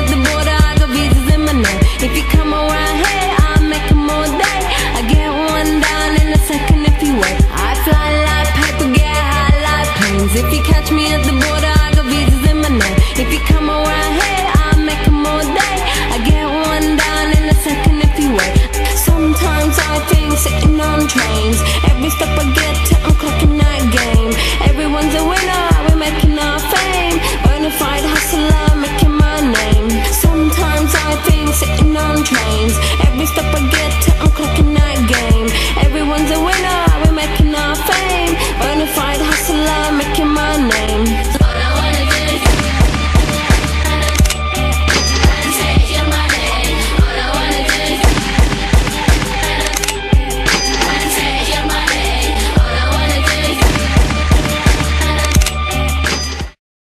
the border, I got visas in my name. If you come around here, I'll make them all day. I get one down in a second if you wait. I fly like paper, get high like planes. If you catch me at the border,